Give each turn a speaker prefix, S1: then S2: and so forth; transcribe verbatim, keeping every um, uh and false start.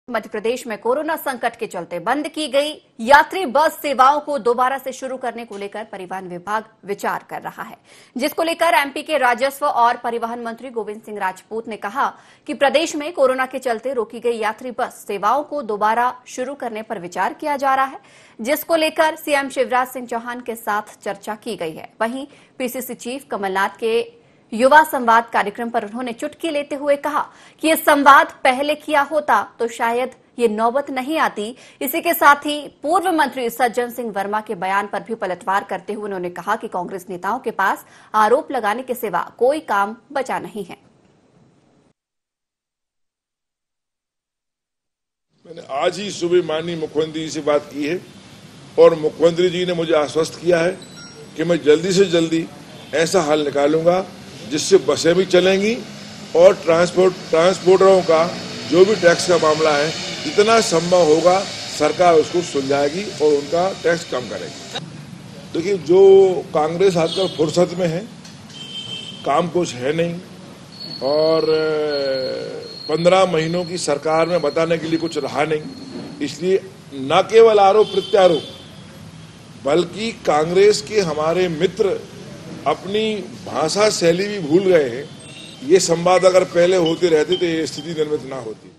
S1: मध्य प्रदेश में कोरोना संकट के चलते बंद की गई यात्री बस सेवाओं को दोबारा से शुरू करने को लेकर परिवहन विभाग विचार कर रहा है, जिसको लेकर एमपी के राजस्व और परिवहन मंत्री गोविंद सिंह राजपूत ने कहा कि प्रदेश में कोरोना के चलते रोकी गई यात्री बस सेवाओं को दोबारा शुरू करने पर विचार किया जा रहा है, जिसको लेकर सीएम शिवराज सिंह चौहान के साथ चर्चा की गई है। वहीं पीसीसी चीफ कमलनाथ के युवा संवाद कार्यक्रम पर उन्होंने चुटकी लेते हुए कहा कि ये संवाद पहले किया होता तो शायद ये नौबत नहीं आती। इसी के साथ ही पूर्व मंत्री सज्जन सिंह वर्मा के बयान पर भी पलटवार करते हुए उन्होंने कहा कि कांग्रेस नेताओं के पास आरोप लगाने के सिवा कोई काम बचा नहीं है।
S2: मैंने आज ही सुबह माननीय मुख्यमंत्री जी से बात की है और मुख्यमंत्री जी ने मुझे आश्वस्त किया है कि मैं जल्दी से जल्दी ऐसा हल निकालूंगा जिससे बसें भी चलेंगी और ट्रांसपोर्ट ट्रांसपोर्टरों का जो भी टैक्स का मामला है जितना संभव होगा सरकार उसको सुलझाएगी और उनका टैक्स कम करेगी। देखिए, जो कांग्रेस आजकल फुर्सत में है, काम कुछ है नहीं और पंद्रह महीनों की सरकार में बताने के लिए कुछ रहा नहीं, इसलिए न केवल आरोप प्रत्यारोप बल्कि कांग्रेस के हमारे मित्र अपनी भाषा शैली भी भूल गए हैं। ये संवाद अगर पहले होते रहते तो ये स्थिति निर्मित ना होती।